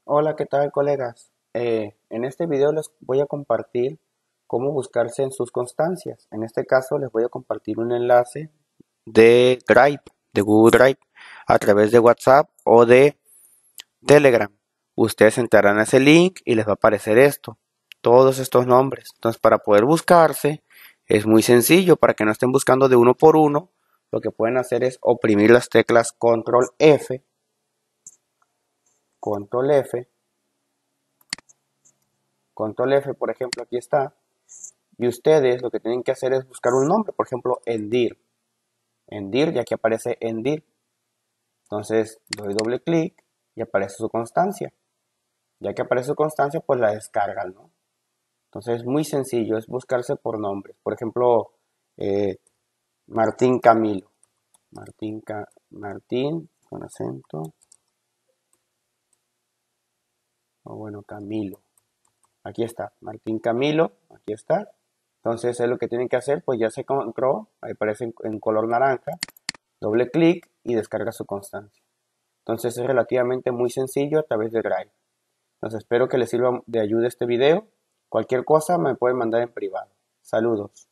Hola, ¿qué tal, colegas? En este video les voy a compartir cómo buscarse en sus constancias. En este caso les voy a compartir un enlace de Drive, de Google Drive, a través de WhatsApp o de Telegram. Ustedes entrarán a ese link y les va a aparecer esto, todos estos nombres. Entonces, para poder buscarse es muy sencillo, para que no estén buscando de uno por uno, lo que pueden hacer es oprimir las teclas Control F, Control F, por ejemplo, aquí está. Y ustedes lo que tienen que hacer es buscar un nombre, por ejemplo, Endir. Endir, ya que aparece Endir. Entonces doy doble clic y aparece su constancia. Ya que aparece su constancia, pues la descargan, ¿no? Entonces es muy sencillo, es buscarse por nombres. Por ejemplo, eh, Martín Camilo. Martín con acento, o bueno, Camilo. Aquí está, Martín Camilo, aquí está. Entonces es lo que tienen que hacer, pues ya se encontró, ahí aparece en color naranja. Doble clic y descarga su constancia. Entonces es relativamente muy sencillo a través de Drive. Entonces espero que les sirva de ayuda este video. Cualquier cosa me pueden mandar en privado. Saludos.